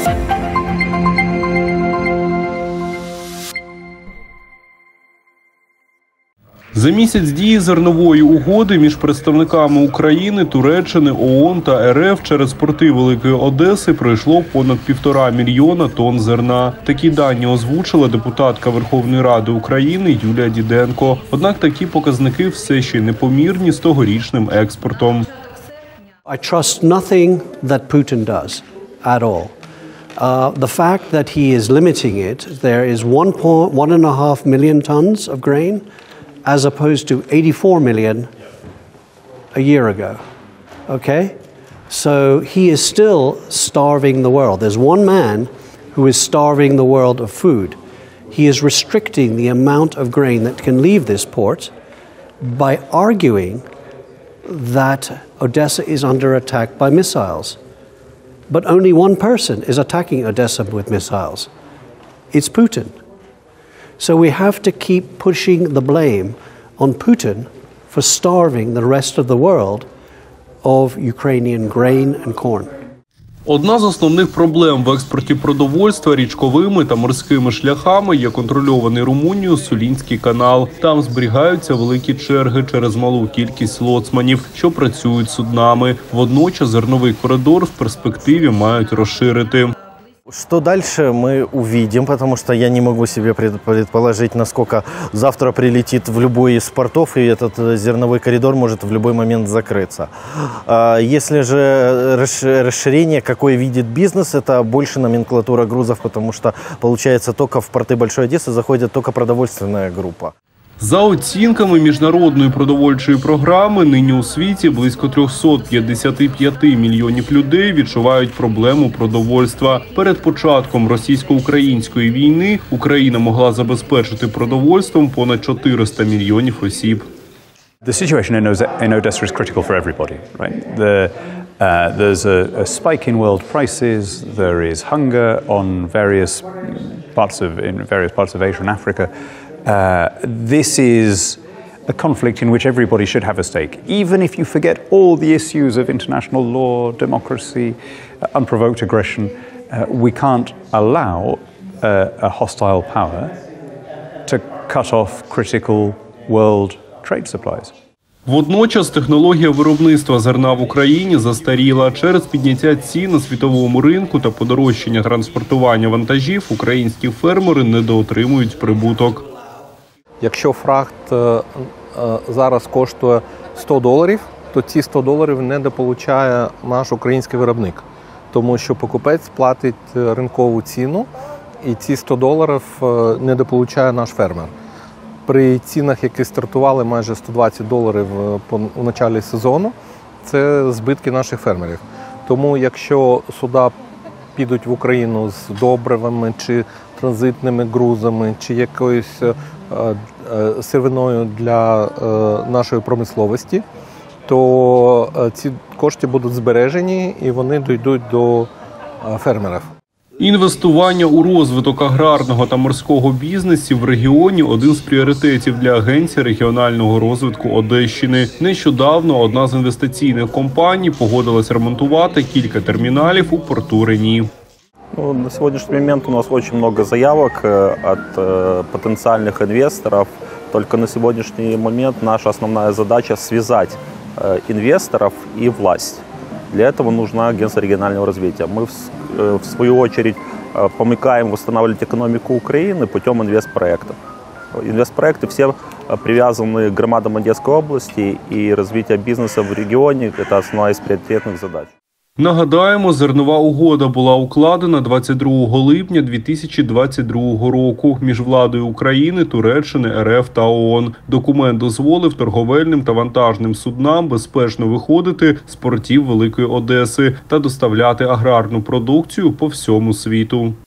За місяць дії зернової угоди між представниками України, Туреччини, ООН та РФ через порти Великої Одеси пройшло понад 1,5 мільйона тонн зерна. Такі дані озвучила депутатка Верховної Ради України Юлія Діденко. Однак такі показники все ще непомірні з тогорічним експортом. I trust nothing that Putin does at all. The fact that he is limiting it, there is 1.5 million tons of grain, as opposed to 84 million a year ago, okay? So he is still starving the world. There's one man who is starving the world of food. He is restricting the amount of grain that can leave this port by arguing that Odessa is under attack by missiles. But only one person is attacking Odessa with missiles. It's Putin. So we have to keep pushing the blame on Putin for starving the rest of the world of Ukrainian grain and corn. Одна з основних проблем в експорті продовольства річковими та морськими шляхами є контрольований Румунією Солінський канал. Там зберігаються великі черги через малу кількість лоцманів, що працюють суднами. Водночас зерновий коридор в перспективі мають розширити. Что дальше, мы увидим, потому что я не могу себе предположить, насколько завтра прилетит в любой из портов, и этот зерновой коридор может в любой момент закрыться. Если же расширение, какое видит бизнес, это больше номенклатура грузов, потому что, получается, только в порты Большой Одессы заходит только продовольственная группа. За оцінками Міжнародної продовольчої програми, нині у світі близько 355 мільйонів людей відчувають проблему продовольства. Перед початком російсько-української війни Україна могла забезпечити продовольством понад 400 мільйонів осіб. The situation in Odessa is critical for everybody, right? There's a spike in world prices. There is hunger on various parts of Asia and Africa. This is a conflict in which everybody should have a stake. Even if you forget all the issues of international law, democracy, unprovoked aggression, we can't allow a hostile power to cut off critical world trade supplies. Водночас технологія виробництва зерна в Україні застаріла. Через підняття цін на світовому ринку та подорожчання транспортування вантажів українські фермери недоотримують прибуток. Якщо фрахт зараз коштує $100, то ці $100 недополучає наш український виробник. Тому що покупець платить ринкову ціну, і ці $100 недополучає наш фермер. При цінах, які стартували майже $120 у початку сезону, це збитки наших фермерів. Тому якщо суда підуть в Україну з добривами чи транзитними грузами, чи якоюсь сировиною для нашої промисловості, то ці кошти будуть збережені і вони дійдуть до фермерів. Інвестування у розвиток аграрного та морського бізнесів в регіоні – один з пріоритетів для Агенції регіонального розвитку Одещини. Нещодавно одна з інвестиційних компаній погодилась ремонтувати кілька терміналів у порту Рені. На сегодняшний момент у нас очень много заявок от потенциальных инвесторов. Только на сегодняшний момент наша основная задача – связать инвесторов и власть. Для этого нужна Агентство регионального развития. Мы, в свою очередь, помогаем восстанавливать экономику Украины путем инвестпроектов. Инвестпроекты все привязаны к громадам Одесской области, и развитие бизнеса в регионе – это основная из приоритетных задач. Нагадаємо, зернова угода була укладена 22 липня 2022 року між владою України, Туреччини, РФ та ООН. Документ дозволив торговельним та вантажним суднам безпечно виходити з портів Великої Одеси та доставляти аграрну продукцію по всьому світу.